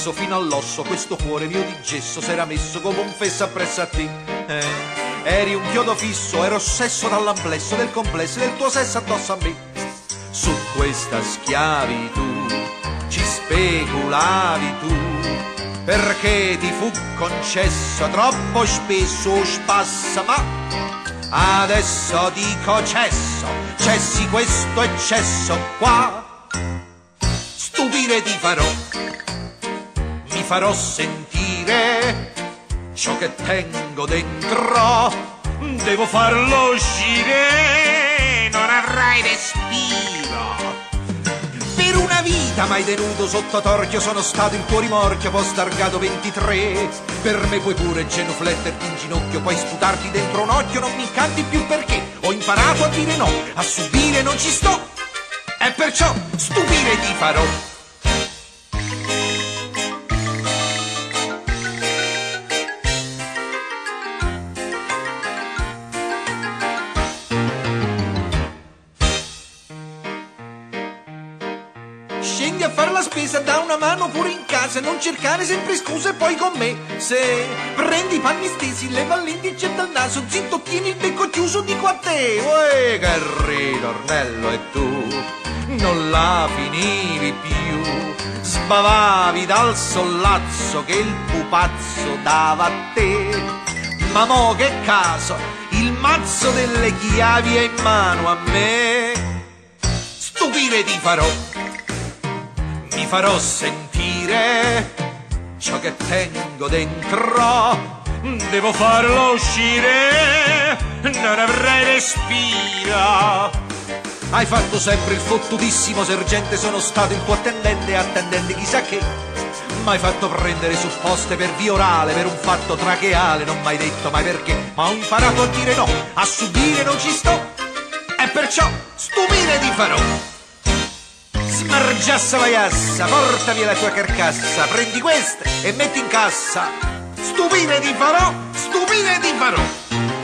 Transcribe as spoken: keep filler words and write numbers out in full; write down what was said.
spesso fino all'osso, questo cuore mio di gesso s'era messo come un fesso appresso a te. Eh, eri un chiodo fisso, ero ossesso dall'amplesso del complesso del tuo sesso addosso a me. Su questa schiavitù ci speculavi tu, perché ti fu concesso troppo spesso spassa, ma adesso dico cesso, cessi questo eccesso qua. Stupire ti farò, mi farò sentire ciò che tengo dentro, devo farlo uscire, non avrai respiro. Per una vita mai tenuto sotto torchio sono stato il tuo rimorchio, poi stargato ventitré. Per me puoi pure genufletterti in ginocchio, puoi sputarti dentro un occhio, non mi incanti più perché ho imparato a dire no, a subire non ci sto, e perciò stupire ti farò. Scendi a fare la spesa, da una mano pure in casa, non cercare sempre scuse poi con me. Se prendi i panni stesi, leva l'indice dal naso, zitto tieni il becco chiuso, dico a te. Uè, che ritornello, e tu non la finivi più, sbavavi dal sollazzo che il pupazzo dava a te. Ma mo che caso, il mazzo delle chiavi è in mano a me. Stupire ti farò, mi farò sentire ciò che tengo dentro, devo farlo uscire, non avrai respiro. Hai fatto sempre il fottutissimo sergente, sono stato il tuo attendente, attendente chissà che. M'hai fatto prendere supposte per via orale, per un fatto tracheale, non m'hai detto mai perché, ma ho imparato a dire no, a subire non ci sto, e perciò stupire ti farò. Smargiassa la iassa, porta via la tua carcassa, prendi queste e metti in cassa. Stupire ti farò, stupire ti farò.